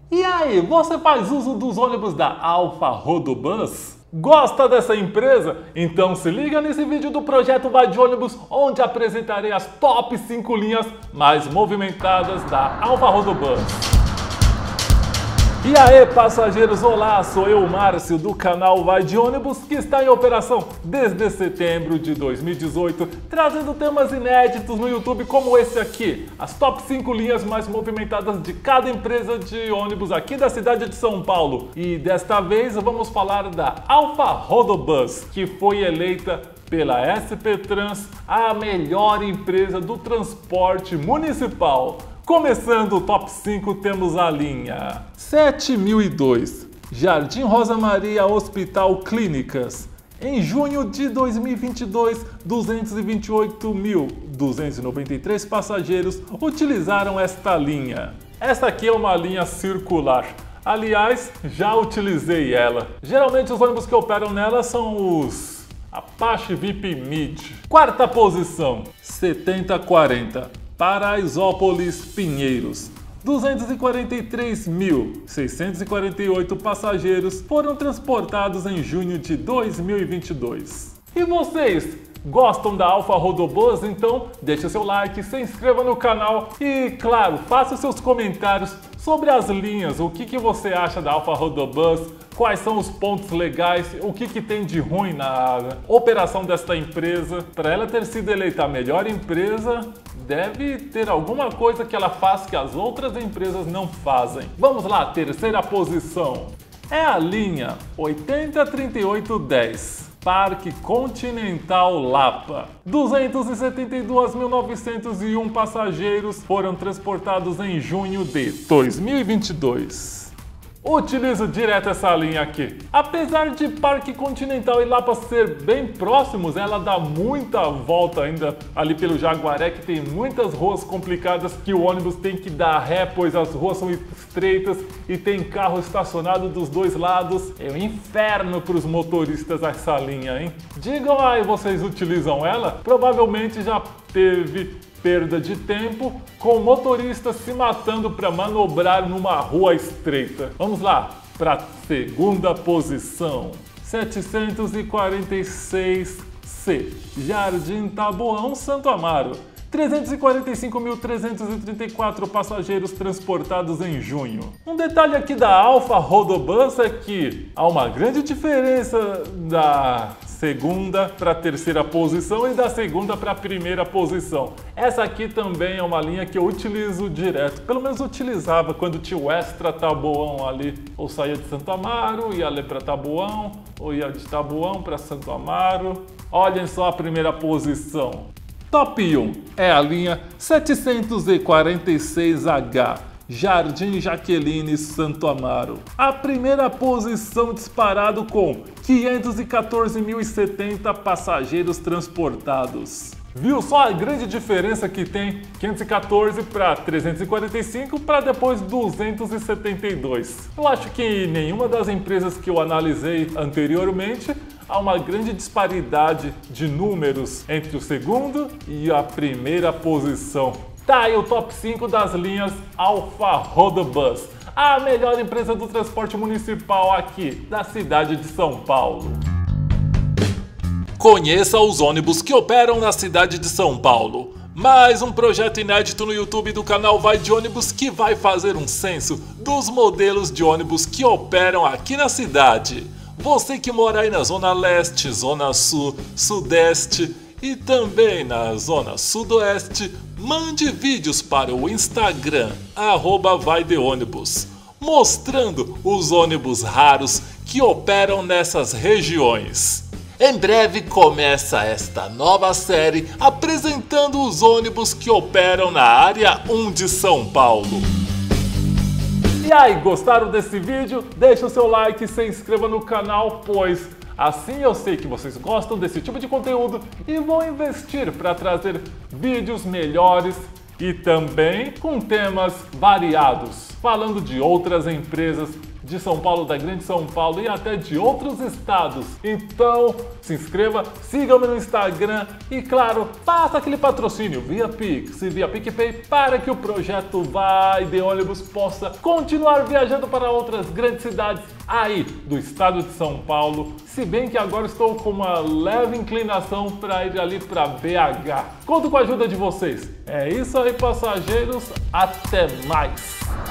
E aí, você faz uso dos ônibus da Alfa Rodobus? Gosta dessa empresa? Então se liga nesse vídeo do projeto Vai de Ônibus, onde apresentarei as top 5 linhas mais movimentadas da Alfa Rodobus. E aí, passageiros, olá, sou eu, Márcio, do canal Vai de Ônibus, que está em operação desde setembro de 2018, trazendo temas inéditos no YouTube como esse aqui, as top 5 linhas mais movimentadas de cada empresa de ônibus aqui da cidade de São Paulo. E desta vez vamos falar da Alfa Rodobus, que foi eleita pela SP Trans a melhor empresa do transporte municipal. Começando o top 5, temos a linha 7002, Jardim Rosa Maria Hospital Clínicas. Em junho de 2022, 228.293 passageiros utilizaram esta linha. Esta aqui é uma linha circular. Aliás, já utilizei ela. Geralmente os ônibus que operam nela são os Apache VIP Mid. Quarta posição, 7040. Paraisópolis Pinheiros. 243.648 passageiros foram transportados em junho de 2022. E vocês gostam da Alfa Rodobus? Então deixa seu like, se inscreva no canal e, claro, faça seus comentários sobre as linhas. O que você acha da Alfa Rodobus? Quais são os pontos legais? O que tem de ruim na operação desta empresa? Para ela ter sido eleita a melhor empresa, deve ter alguma coisa que ela faz que as outras empresas não fazem. Vamos lá, terceira posição. É a linha 803810. Parque Continental Lapa. 272.901 passageiros foram transportados em junho de 2022. Utilizo direto essa linha aqui. Apesar de Parque Continental e Lapa ser bem próximos, ela dá muita volta ainda ali pelo Jaguaré, que tem muitas ruas complicadas que o ônibus tem que dar ré, pois as ruas são estreitas e tem carro estacionado dos dois lados. É um inferno para os motoristas essa linha, hein? Digam aí, vocês utilizam ela? Provavelmente já teve perda de tempo com motoristas se matando para manobrar numa rua estreita. Vamos lá para a segunda posição. 746C, Jardim Taboão, Santo Amaro. 345.334 passageiros transportados em junho. Um detalhe aqui da Alfa Rodobus é que há uma grande diferença da segunda para a terceira posição e da segunda para a primeira posição. Essa aqui também é uma linha que eu utilizo direto, pelo menos utilizava quando tinha o Extra Taboão ali, ou saía de Santo Amaro, ia ali para Taboão, ou ia de Taboão para Santo Amaro. Olhem só a primeira posição. Top 1 é a linha 746H, Jardim Jaqueline, Santo Amaro. A primeira posição disparado com 514.070 passageiros transportados. Viu só a grande diferença que tem? 514 para 345 para depois 272. Eu acho que nenhuma das empresas que eu analisei anteriormente há uma grande disparidade de números entre o segundo e a primeira posição. Tá aí o top 5 das linhas Alfa Rodobus, a melhor empresa do transporte municipal aqui da cidade de São Paulo. Conheça os ônibus que operam na cidade de São Paulo. Mais um projeto inédito no YouTube do canal Vai de Ônibus que vai fazer um censo dos modelos de ônibus que operam aqui na cidade. Você que mora aí na Zona Leste, Zona Sul, Sudeste e também na Zona Sudoeste, mande vídeos para o Instagram, @vaideônibus, mostrando os ônibus raros que operam nessas regiões. Em breve começa esta nova série apresentando os ônibus que operam na área 1 de São Paulo. E aí, gostaram desse vídeo? Deixa o seu like e se inscreva no canal, pois assim eu sei que vocês gostam desse tipo de conteúdo e vou investir para trazer vídeos melhores e também com temas variados, falando de outras empresas de São Paulo, da Grande São Paulo e até de outros estados. Então, se inscreva, siga-me no Instagram e, claro, faça aquele patrocínio via Pix e via PicPay para que o projeto Vai de Ônibus possa continuar viajando para outras grandes cidades aí do estado de São Paulo, se bem que agora estou com uma leve inclinação para ir ali para BH. Conto com a ajuda de vocês. É isso aí, passageiros. Até mais!